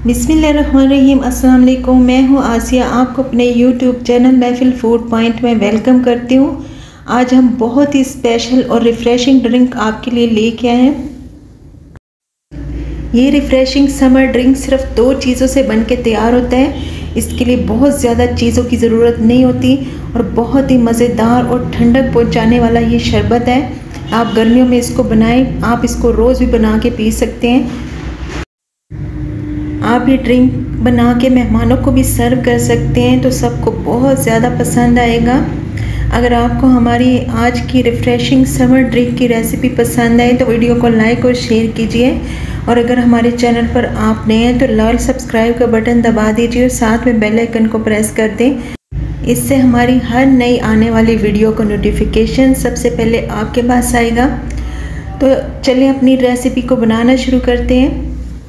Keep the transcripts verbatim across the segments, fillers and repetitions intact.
बिस्मिल्लाहिर्रहमानिर्रहीम। अस्सलाम वालेकुम। मैं हूँ आसिया, आपको अपने YouTube channel Mehfil food point में वेलकम करती हूँ। आज हम बहुत ही स्पेशल और रिफ़्रेशिंग ड्रिंक आपके लिए लेके आए हैं। ये रिफ़्रेशिंग समर ड्रिंक सिर्फ दो चीज़ों से बन के तैयार होता है। इसके लिए बहुत ज़्यादा चीज़ों की ज़रूरत नहीं होती और बहुत ही मज़ेदार और ठंडक पहुँचाने वाला ये शरबत है। आप गर्मियों में इसको बनाएं, आप इसको रोज़ भी बना के पी सकते हैं। आप ये ड्रिंक बना के मेहमानों को भी सर्व कर सकते हैं तो सबको बहुत ज़्यादा पसंद आएगा। अगर आपको हमारी आज की रिफ़्रेशिंग समर ड्रिंक की रेसिपी पसंद आए तो वीडियो को लाइक और शेयर कीजिए, और अगर हमारे चैनल पर आप नए हैं तो लाल सब्सक्राइब का बटन दबा दीजिए और साथ में बेल आइकन को प्रेस कर दें। इससे हमारी हर नई आने वाली वीडियो का नोटिफिकेशन सबसे पहले आपके पास आएगा। तो चलिए अपनी रेसिपी को बनाना शुरू करते हैं।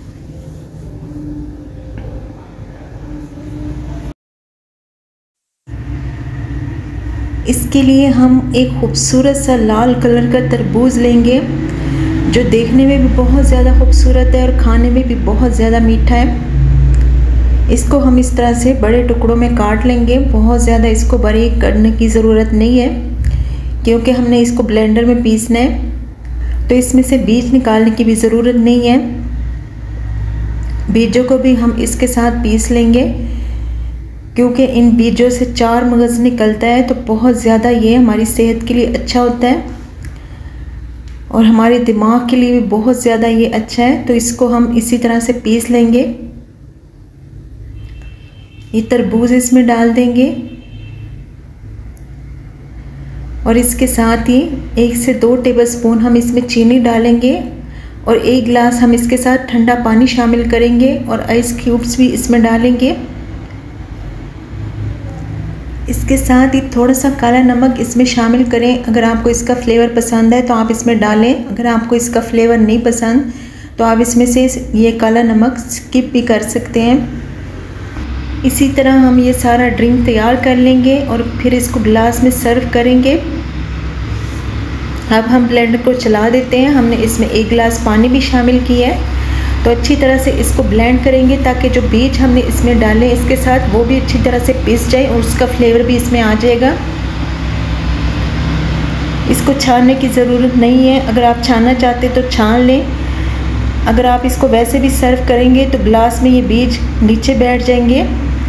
इसके लिए हम एक खूबसूरत सा लाल कलर का तरबूज लेंगे जो देखने में भी बहुत ज़्यादा खूबसूरत है और खाने में भी बहुत ज़्यादा मीठा है। इसको हम इस तरह से बड़े टुकड़ों में काट लेंगे। बहुत ज़्यादा इसको बारीक करने की ज़रूरत नहीं है क्योंकि हमने इसको ब्लेंडर में पीसना है, तो इसमें से बीज निकालने की भी ज़रूरत नहीं है। बीजों को भी हम इसके साथ पीस लेंगे क्योंकि इन बीजों से चार मगज़ निकलता है, तो बहुत ज़्यादा ये हमारी सेहत के लिए अच्छा होता है और हमारे दिमाग के लिए भी बहुत ज़्यादा ये अच्छा है। तो इसको हम इसी तरह से पीस लेंगे। ये तरबूज इसमें डाल देंगे और इसके साथ ही एक से दो टेबलस्पून हम इसमें चीनी डालेंगे और एक गिलास हम इसके साथ ठंडा पानी शामिल करेंगे और आइस क्यूब्स भी इसमें डालेंगे। इसके साथ ही थोड़ा सा काला नमक इसमें शामिल करें। अगर आपको इसका फ्लेवर पसंद है तो आप इसमें डालें, अगर आपको इसका फ्लेवर नहीं पसंद तो आप इसमें से ये काला नमक स्किप भी कर सकते हैं। इसी तरह हम ये सारा ड्रिंक तैयार कर लेंगे और फिर इसको गिलास में सर्व करेंगे। अब हम ब्लेंडर को चला देते हैं। हमने इसमें एक गिलास पानी भी शामिल किया है, तो अच्छी तरह से इसको ब्लेंड करेंगे ताकि जो बीज हमने इसमें डाले इसके साथ वो भी अच्छी तरह से पिस जाए और उसका फ्लेवर भी इसमें आ जाएगा। इसको छानने की ज़रूरत नहीं है, अगर आप छानना चाहते तो छान लें। अगर आप इसको वैसे भी सर्व करेंगे तो गिलास में ये बीज नीचे बैठ जाएंगे।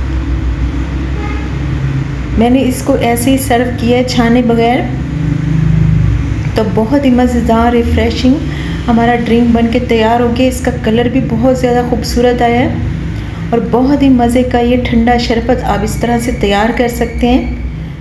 मैंने इसको ऐसे ही सर्व किया है छाने बगैर। तो बहुत ही मज़ेदार रिफ़्रेशिंग हमारा ड्रिंक बन के तैयार हो गया। इसका कलर भी बहुत ज़्यादा खूबसूरत आया है और बहुत ही मज़े का ये ठंडा शरबत आप इस तरह से तैयार कर सकते हैं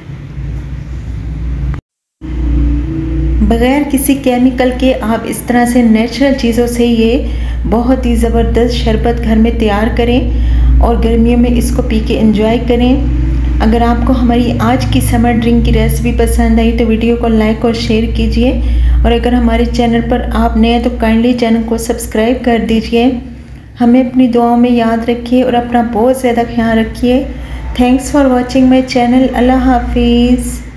बग़ैर किसी केमिकल के। आप इस तरह से नेचुरल चीज़ों से ये बहुत ही ज़बरदस्त शरबत घर में तैयार करें और गर्मियों में इसको पी के एंजॉय करें। अगर आपको हमारी आज की समर ड्रिंक की रेसिपी पसंद आई तो वीडियो को लाइक और शेयर कीजिए, और अगर हमारे चैनल पर आप नए हैं तो काइंडली चैनल को सब्सक्राइब कर दीजिए। हमें अपनी दुआओं में याद रखिए और अपना बहुत ज़्यादा ख्याल रखिए। Thanks for watching my channel. अल्लाह हाफिज़।